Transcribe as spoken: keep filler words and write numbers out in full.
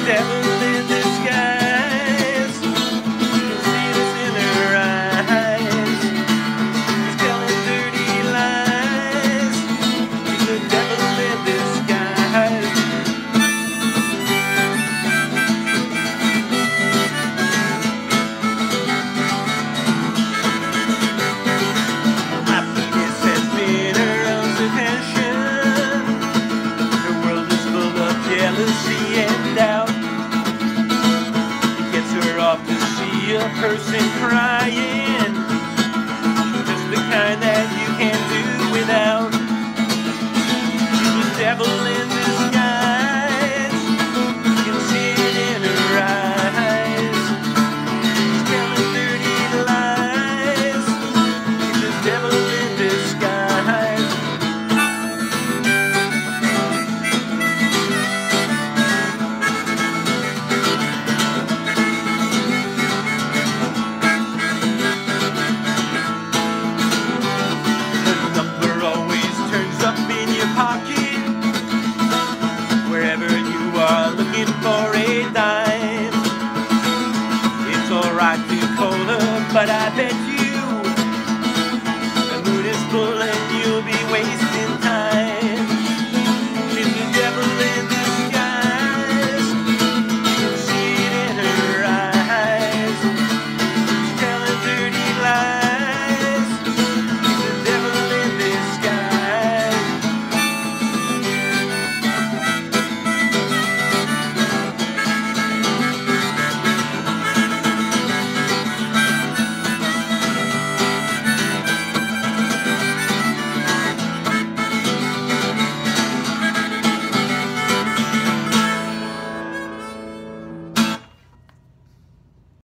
devil in disguise. You can see this in her eyes. She's telling dirty lies. She's the devil in disguise. Happiness has been her own passion. Her world is full of jealousy and doubt. It gets her off to see a person crying, just the kind that you can't do without. She's the devil in